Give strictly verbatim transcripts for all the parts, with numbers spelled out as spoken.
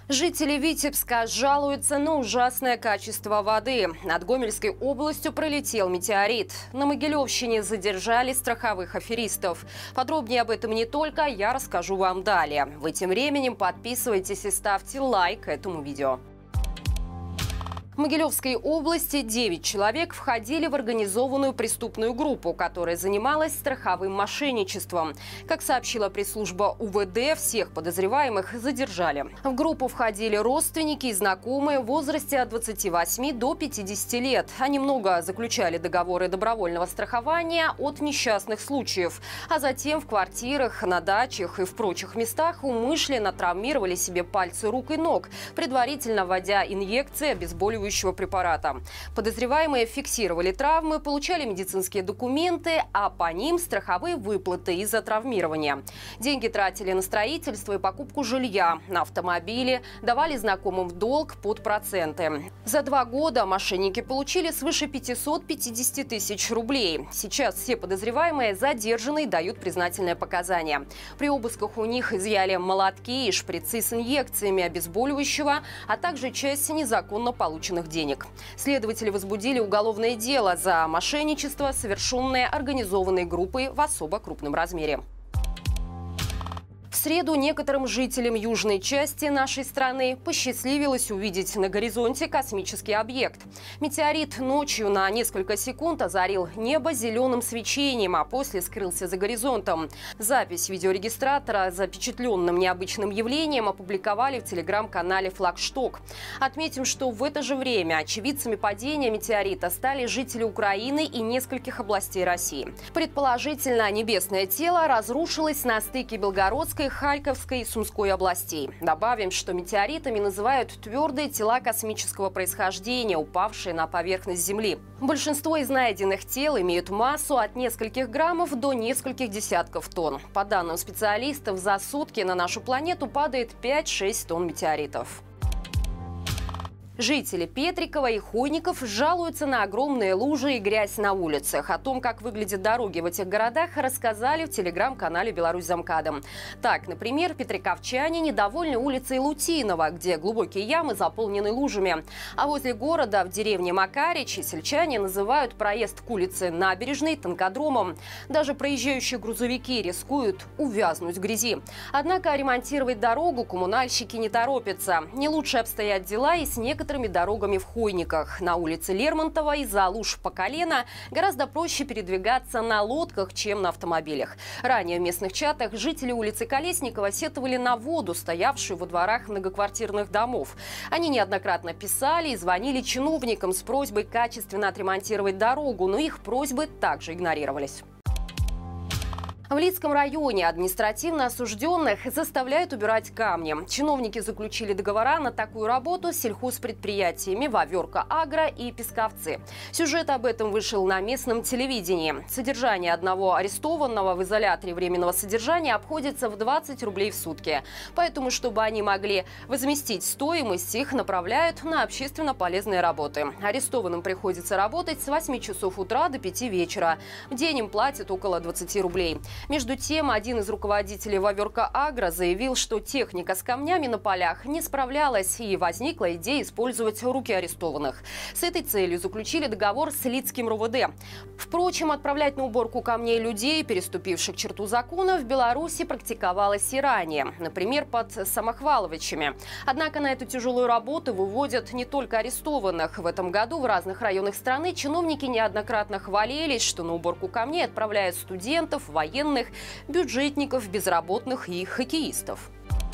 Жители Витебска жалуются на ужасное качество воды. Над Гомельской областью пролетел метеорит. На Могилевщине задержали страховых аферистов. Подробнее об этом не только я расскажу вам далее. Вы тем временем подписывайтесь и ставьте лайк этому видео. В Могилевской области девять человек входили в организованную преступную группу, которая занималась страховым мошенничеством. Как сообщила пресс-служба У В Д, всех подозреваемых задержали. В группу входили родственники и знакомые в возрасте от двадцати восьми до пятидесяти лет. Они много заключали договоры добровольного страхования от несчастных случаев, а затем в квартирах, на дачах и в прочих местах умышленно травмировали себе пальцы рук и ног, предварительно вводя инъекции обезболивающего препарата. Подозреваемые фиксировали травмы, получали медицинские документы, а по ним страховые выплаты из-за травмирования. Деньги тратили на строительство и покупку жилья, на автомобили, давали знакомым в долг под проценты. За два года мошенники получили свыше пятисот пятидесяти тысяч рублей. Сейчас все подозреваемые задержаны и дают признательные показания. При обысках у них изъяли молотки и шприцы с инъекциями обезболивающего, а также часть незаконно полученных денег. Следователи возбудили уголовное дело за мошенничество, совершенное организованной группой в особо крупном размере. В среду некоторым жителям южной части нашей страны посчастливилось увидеть на горизонте космический объект. Метеорит ночью на несколько секунд озарил небо зеленым свечением, а после скрылся за горизонтом. Запись видеорегистратора с запечатленным необычным явлением опубликовали в телеграм-канале «Флагшток». Отметим, что в это же время очевидцами падения метеорита стали жители Украины и нескольких областей России. Предположительно, небесное тело разрушилось на стыке Белгородской, Харьковской и Сумской областей. Добавим, что метеоритами называют твердые тела космического происхождения, упавшие на поверхность Земли. Большинство из найденных тел имеют массу от нескольких граммов до нескольких десятков тонн. По данным специалистов, за сутки на нашу планету падает пять-шесть тонн метеоритов. Жители Петрикова и Хойников жалуются на огромные лужи и грязь на улицах. О том, как выглядят дороги в этих городах, рассказали в телеграм-канале «Беларусь за МКАДом». Так, например, петриковчане недовольны улицей Лутинова, где глубокие ямы заполнены лужами. А возле города, в деревне Макаричи, сельчане называют проезд к улице Набережной танкодромом. Даже проезжающие грузовики рискуют увязнуть в грязи. Однако ремонтировать дорогу коммунальщики не торопятся. Не лучше обстоят дела и с некоторыми дорогами в Хойниках. На улице Лермонтова из-за луж по колено гораздо проще передвигаться на лодках, чем на автомобилях. Ранее в местных чатах жители улицы Колесникова сетовали на воду, стоявшую во дворах многоквартирных домов. Они неоднократно писали и звонили чиновникам с просьбой качественно отремонтировать дорогу, но их просьбы также игнорировались. В Лидском районе административно осужденных заставляют убирать камни. Чиновники заключили договора на такую работу с сельхозпредприятиями «Ваверка Агро» и «Песковцы». Сюжет об этом вышел на местном телевидении. Содержание одного арестованного в изоляторе временного содержания обходится в двадцать рублей в сутки. Поэтому, чтобы они могли возместить стоимость, их направляют на общественно полезные работы. Арестованным приходится работать с восьми часов утра до пяти вечера. В день им платят около двадцати рублей. Между тем, один из руководителей «Ваверка Агро» заявил, что техника с камнями на полях не справлялась, и возникла идея использовать руки арестованных. С этой целью заключили договор с Лидским Р У В Д. Впрочем, отправлять на уборку камней людей, переступивших черту закона, в Беларуси практиковалось и ранее, например, под Самохваловичами. Однако на эту тяжелую работу выводят не только арестованных. В этом году в разных районах страны чиновники неоднократно хвалились, что на уборку камней отправляют студентов, военных, бюджетников, безработных и хоккеистов.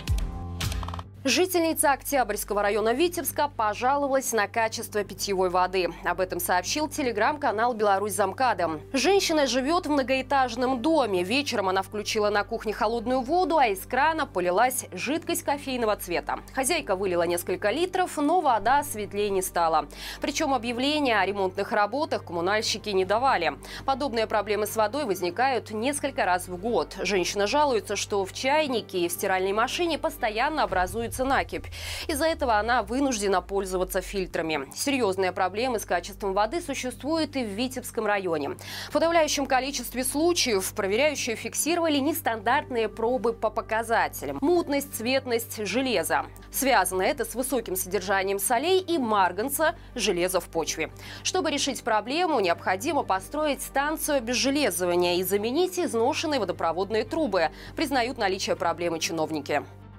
Жительница Октябрьского района Витебска пожаловалась на качество питьевой воды. Об этом сообщил телеграм-канал «Беларусь за МКАДом». Женщина живет в многоэтажном доме. Вечером она включила на кухне холодную воду, а из крана полилась жидкость кофейного цвета. Хозяйка вылила несколько литров, но вода светлее не стала. Причем объявления о ремонтных работах коммунальщики не давали. Подобные проблемы с водой возникают несколько раз в год. Женщина жалуется, что в чайнике и в стиральной машине постоянно образуется образуется накипь. Из-за этого она вынуждена пользоваться фильтрами. Серьезные проблемы с качеством воды существуют и в Витебском районе. В подавляющем количестве случаев проверяющие фиксировали нестандартные пробы по показателям: мутность, цветность железа. Связано это с высоким содержанием солей и марганца, железа в почве. Чтобы решить проблему, необходимо построить станцию обезжелезывания и заменить изношенные водопроводные трубы, признают наличие проблемы чиновники.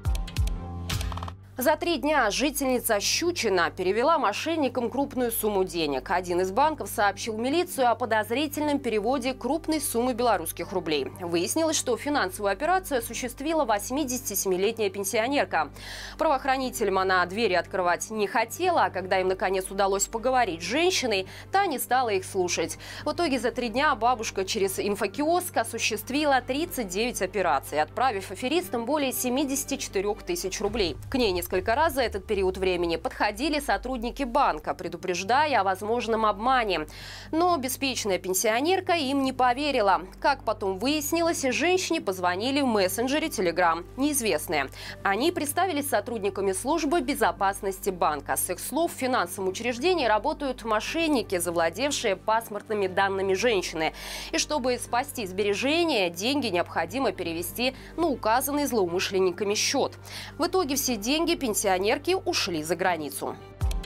За три дня жительница Щучина перевела мошенникам крупную сумму денег. Один из банков сообщил в милицию о подозрительном переводе крупной суммы белорусских рублей. Выяснилось, что финансовую операцию осуществила восьмидесятисемилетняя пенсионерка. Правоохранителям она двери открывать не хотела, а когда им наконец удалось поговорить с женщиной, та не стала их слушать. В итоге за три дня бабушка через инфокиоск осуществила тридцать девять операций, отправив аферистам более семидесяти четырёх тысяч рублей. К ней не Несколько раз за этот период времени подходили сотрудники банка, предупреждая о возможном обмане. Но беспечная пенсионерка им не поверила. Как потом выяснилось, женщине позвонили в мессенджере Telegram неизвестные. Они представились сотрудниками службы безопасности банка. С их слов, в финансовом учреждении работают мошенники, завладевшие паспортными данными женщины. И чтобы спасти сбережения, деньги необходимо перевести на указанный злоумышленниками счет. В итоге все деньги пенсионерки ушли за границу.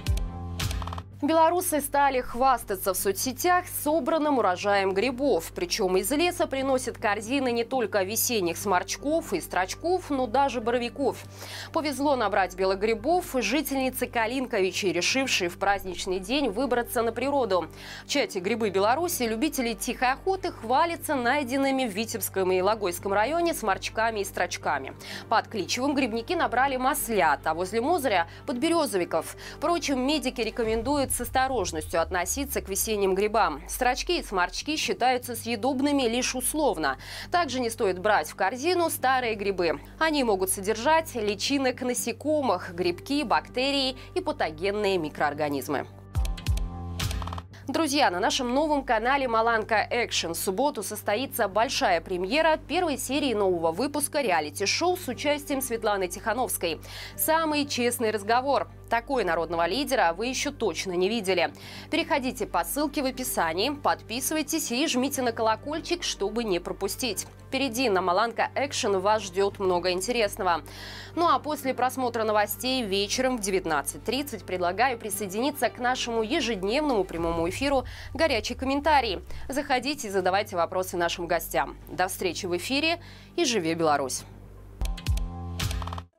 Белорусы стали хвастаться в соцсетях собранным урожаем грибов. Причем из леса приносят корзины не только весенних сморчков и строчков, но даже боровиков. Повезло набрать белых грибов жительнице Калинковичей, решившей в праздничный день выбраться на природу. В чате «Грибы Беларуси» любители тихой охоты хвалятся найденными в Витебском и Логойском районе сморчками и строчками. Под Кличевым грибники набрали маслят, а возле Мозыря – подберезовиков. Впрочем, медики рекомендуют с осторожностью относиться к весенним грибам. Строчки и сморчки считаются съедобными лишь условно. Также не стоит брать в корзину старые грибы. Они могут содержать личинок насекомых, грибки, бактерии и патогенные микроорганизмы. Друзья, на нашем новом канале Маланка Экшн в субботу состоится большая премьера первой серии нового выпуска реалити-шоу с участием Светланы Тихановской. «Самый честный разговор». Такой народного лидера вы еще точно не видели. Переходите по ссылке в описании, подписывайтесь и жмите на колокольчик, чтобы не пропустить. Впереди на Маланка Экшн вас ждет много интересного. Ну а после просмотра новостей вечером в девятнадцать тридцать предлагаю присоединиться к нашему ежедневному прямому эфиру «Горячий комментарий». Заходите и задавайте вопросы нашим гостям. До встречи в эфире и живи Беларусь!